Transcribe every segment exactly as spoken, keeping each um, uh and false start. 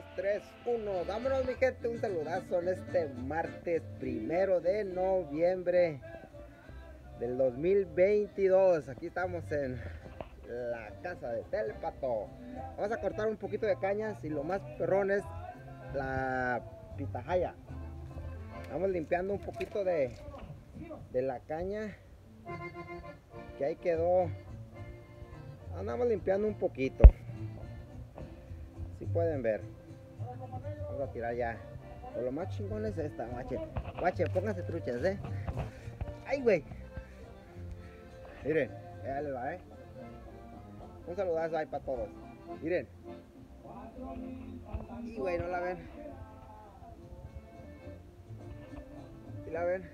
tres, uno. Vámonos, mi gente, un saludazo en este martes primero de noviembre del dos mil veintidós. Aquí estamos en la casa de Telepato. Vamos a cortar un poquito de cañas y lo más perrón es la pitahaya. Vamos limpiando un poquito de, de la caña que ahí quedó. Andamos limpiando un poquito. Si pueden ver. Vamos a tirar ya. Pero lo más chingón es esta, guache. Guache, pónganse truchas, eh. Ay, güey. Miren, ya les va, eh. Un saludazo ahí para todos. Miren. Y güey, no la ven. ¿Sí la ven?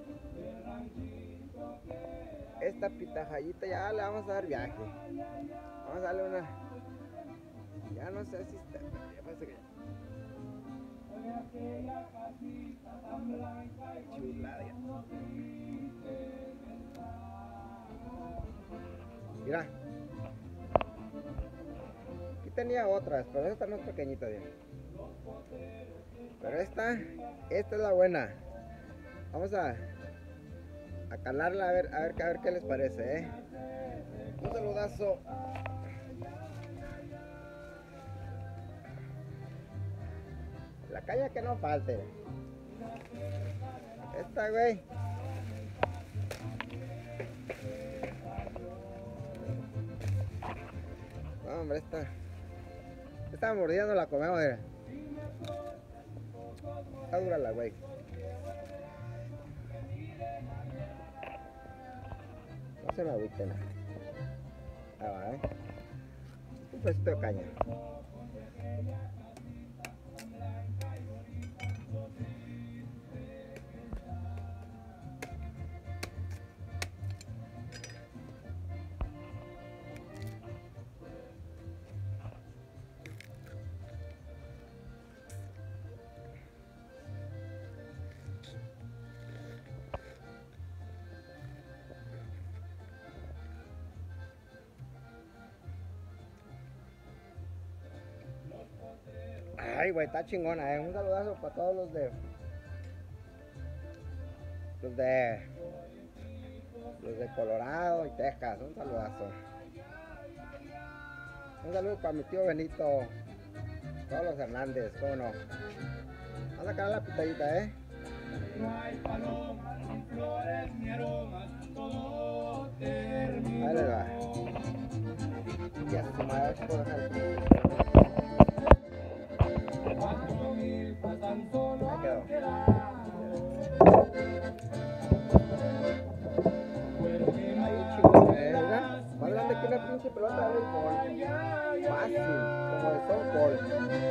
Esta pitajayita ya le vamos a dar viaje. Vamos a darle una. Ya no sé si está. Ya parece que. Chulada. Mira. Aquí tenía otras, pero esta no es pequeñita bien. Pero esta, esta es la buena. Vamos a, a calarla a ver, a ver, a ver qué les parece, ¿eh? Un saludazo. La caña que no falte. Esta, güey. No, hombre, esta. Esta mordida no la comemos, mira. Está dura la güey. No se me agüiten. Ahí va, eh. Un pedacito de caña. Ay, güey, está chingona, eh. Un saludazo para todos los de. Los de. Los de Colorado y Texas. Un saludazo. Un saludo para mi tío Benito. Todos los Hernández, cómo no. Vamos a sacar la pitadita, eh. No hay palomas, ni flores, ni aromas, todo terminó. Ahí les va. Ya se madre, puedo dejar. Cuatro mil pasan solo Ahí quedó. a quedar. Ahí chingón, eh. Mira, más grande que una pinche pelota de béisbol. Fácil, como de softball.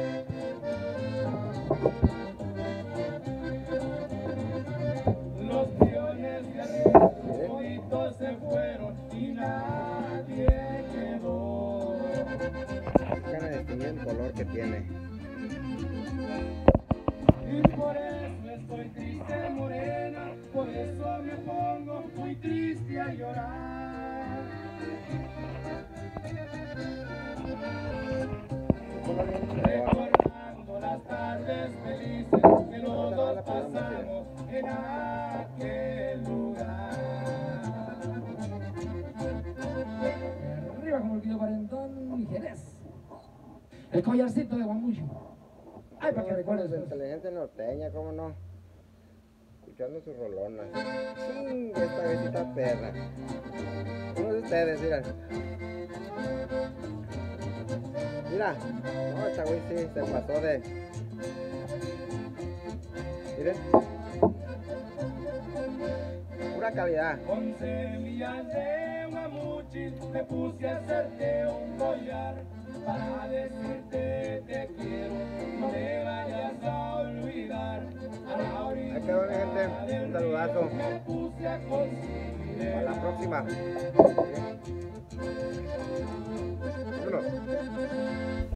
Los peones de arriba, toditos se fueron y nadie quedó. Gana de distinguir el color que tiene. Y por eso estoy triste, morena, por eso me pongo muy triste a llorar. Recordando las tardes felices que los dos pasamos en aquel lugar. Arriba como el Guido Parentón y Jerez. El collarcito de Guamucho. Ay, para que recuerdes de eso. inteligencia norteña, cómo no. Escuchando sus rolonas. Ching, esta besita perra. ¿Cómo es ustedes? Mira. Mira. No, esta güey sí se pasó de. Miren. Pura calidad. Con semillas de guamuchil me puse a hacerte un collar para decirte te quiero, no me vayas a olvidar. A la orilla Ahí quedó, mi gente. del Un saludazo. río me puse a conseguir. Para la próxima. Vámonos.